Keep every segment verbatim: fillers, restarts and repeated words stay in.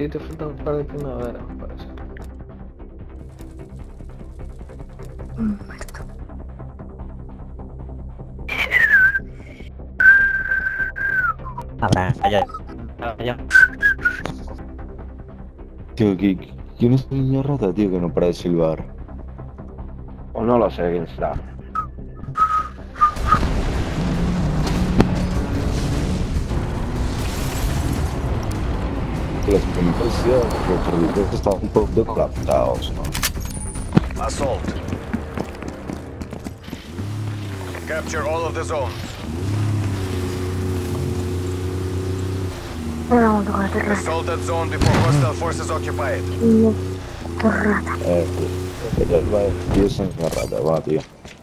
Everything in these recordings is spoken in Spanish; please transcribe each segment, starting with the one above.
y te faltan un par de primaveras, me parece. Habrá, allá. Allá. Tío, ¿qui- ¿quién es el niño rata, tío, que no para de silbar? O no lo sé quién será. Que los primeros, tío, los servidores estaban un poco colapsados, ¿no? Assault. Capture all of the zones. Assault that zone before hostile forces occupy it. Eh, tío, que va, tío, es una rata, va, tío.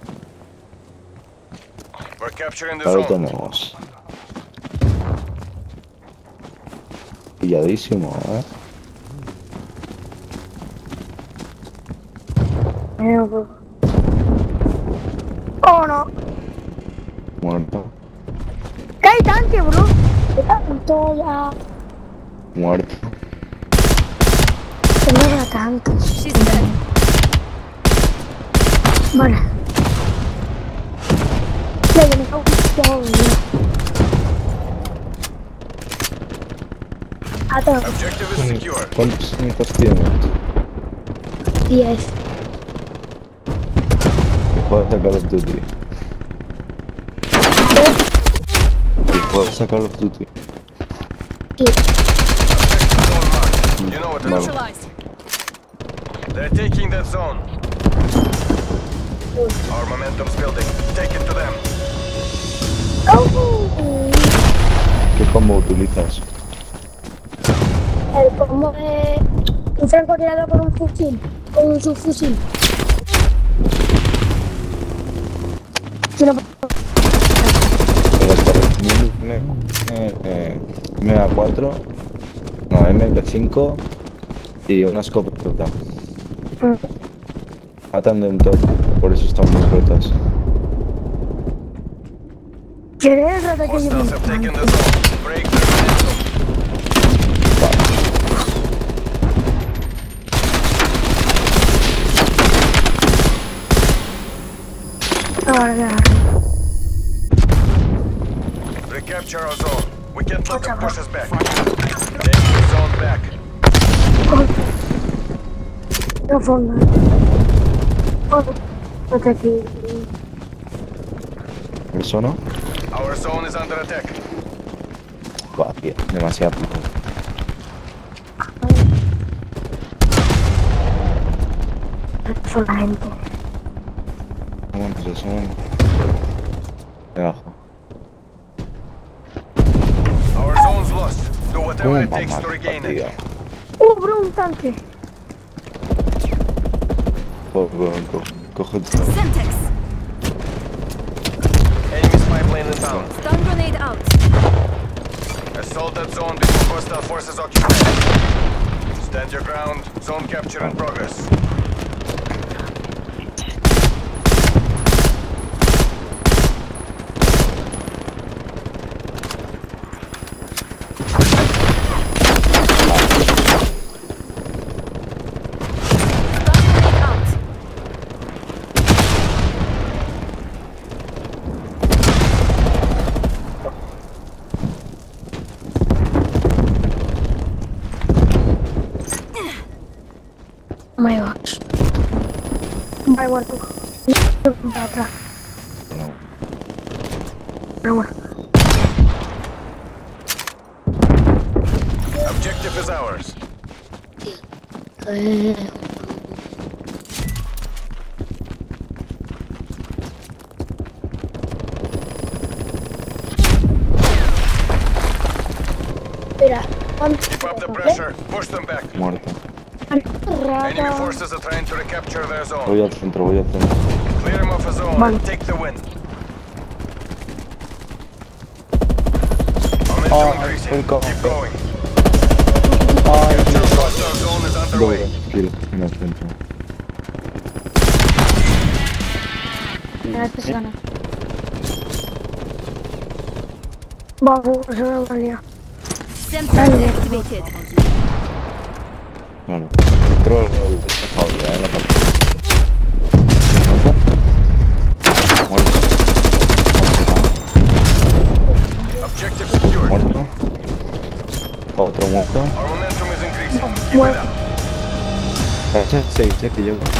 We're capturing the Ya lo zone. tenemos. Pilladísimo, ¿eh? Oh no. Muerto. ¿Qué hay tanque, bro? ¿Qué tanto ya? Muerto. Que no era tanto. Vale. Ya, ya me cago en todo, a todos. Objective is secure. ¿Cuántos años tienes? diez. Que juegas a Call of Duty. Que juegas a Call of Duty. Sí. Zone marked. You know what to do. Neutralized. They're taking that zone. Our momentum's building. Take it to them. Oh. ¿Qué combo utilizas? El combo de un francotirador con un fusil, con un subfusil. Si no, Pero está recibiendo M A cuatro, no, M P cinco y una escopeta. Atan de un top, por eso están muy rotas. ¿quieres el ataque yo Hostiles have taken the zone. Break their momentum. Recapture our zone. We can't let them push us back. Take the zone back. No forma. Oh, ataque. ¿Eso no? Our zone is under attack. Buah, tío, demasiado pico. Son la gente. ¿Cuántos son? Debajo. Our zone's lost. Do ¿Cómo whatever it va takes mal, to regain tío? it. Uh, bro, un tanque. Co- co- co- Coge tu... Semtex. Enemy spy plane inbound. Stun grenade out. Assault that zone before hostile forces occupy it. Stand your ground. Zone capture in progress. Oh my gosh. Vale, muerto. Para atrás. No. Pero bueno. Objective is ours. Eh, Mira, Keep up the pressure. Push them back. Muerto. Enemy rata. forces are trying to recapture their zone. Voy al centro, voy al centro. Clear them off a zone Vale. and take the win. Ah, Momentum increasing. un co- Keep going. Ay, Capture hostile zone is underway. Kill, en el centro. Gracias, Ana. Vamos, se me ha valido. Semtex activated. No, no. Entró el pescado ya en la parte. Muerto. Objective secured. Muerto. Otro muerto. Our momentum is increasing. Keep it Muerto. up. Cacha, seis, eh, que llevo.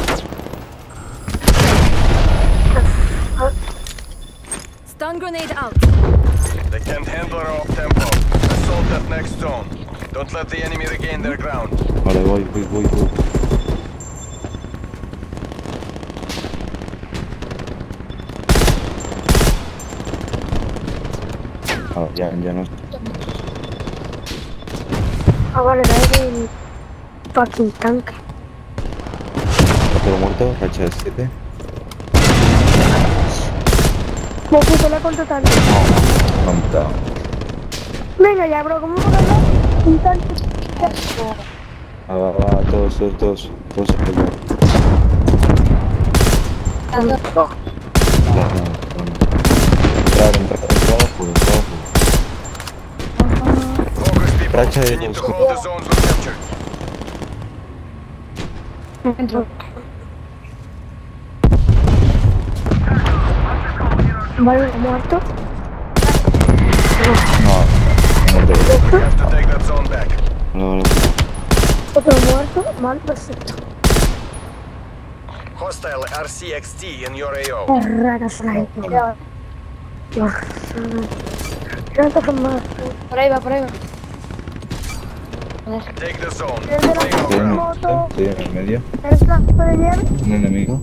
Stun grenade out. They can't handle our up-tempo. Assault that next zone. Don't let the enemy regain their ground. Vale, voy, voy, voy, voy. Ah, ya, ya no. Ahora es el fucking tanque. Otro muerto, racha de siete. Me puse la contratar. No, no, no. Venga ya, bro, ¿cómo puedo hablar? Un tanque. Ah, va, va, todos, todos, todos. Todos se pegan. No, no, no. Entrar, entrar, entrar, pues, entrar, Focus people. Racha de You need to dos. hold the zones we captured. Entro. Vale, muerto. No, no te veo. We have to take that zone back. No, no. Otro muerto. Mal, perfecto. Hostile R C X T in your A O. Es rara esa gente. Dios. ¿Cuántos son más? Por ahí va, por ahí va. Take the zone. El de la Claim our ground. moto. Estoy en el medio. El blanco de nieve. Un enemigo.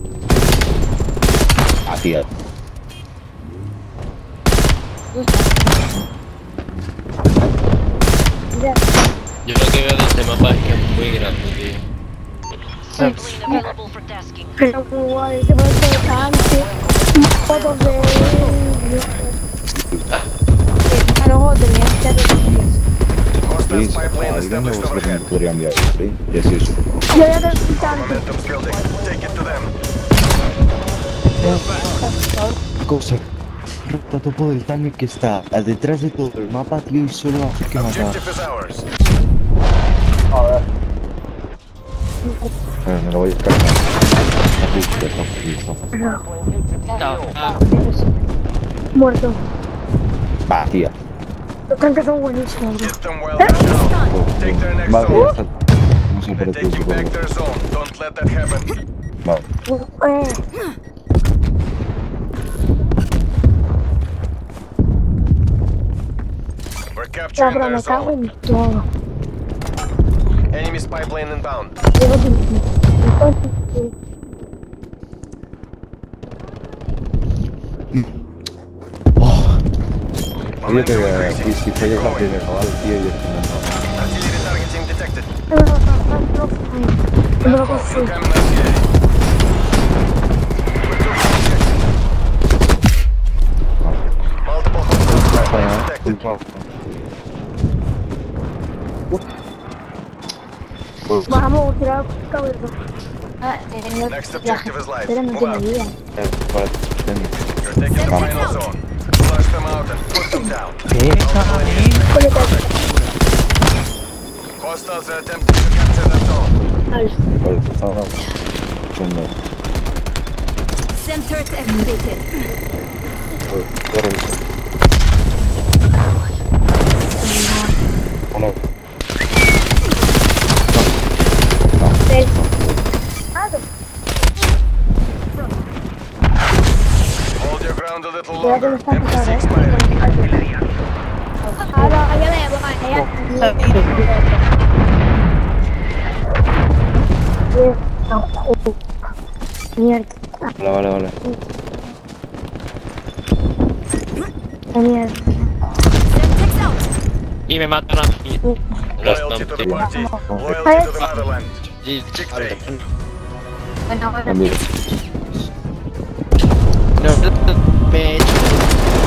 Hacia. Ya. Yo lo que veo de este mapa es que es muy grande, tío. Pero igual, se puede ser tanque. Fotos de. A luego tenía que hacer. Hostile Please, pipeline alguien me established gusta que me overhead. podría enviar esto, ¿sí? Y así es. Yo ya tengo un tanque. Momentum's building. Take it to them. Cosa. Rota topo del tanque que está detrás de todo el mapa, tío, y solo hace que matar. Objective is ours. Eh, me lo voy a cargar. Está justo, está justo. Está- ah, Muerto. Va, tía. Los tanques son buenísimos, bro. Hit them while they're down. Take their next Vale, ya zone. está. No sé, They're pero tú, taking back supongo. their zone. Don't let that happen. Vale. Eh, We're ya, capturing bro, their me cago zone. en todo. Enemy's pipeline inbound. Llevo tiempo. Oh. Oye, que Momentum eh, increasing. si, si fallas la primera, vale, tío, y es que no. Artillery targeting detected. No, no, no, no, no, no lo consigo. Incoming artillery. Multiple hostiles pipeline detected. Vamos, tirar cabeza. Ah, eh, no- Next la objective is live. gente no Move tiene out. vida. You're taking the final zone. Flush them out and put them down. Multiple enemies making contact. Hostiles are attempting to capture the zone. Sensor activated. Hold your ground a little Cuidado que longer. me están M P picando, C eh. expiring. Ahora, allá le voy, allá. Mierda, Vale, vale, vale. mierda. Semtex out. y me matan a mí. Loyalty to the party. Loyalty to the motherland. Y- Victory. Bueno, bueno. También. No, me he hecho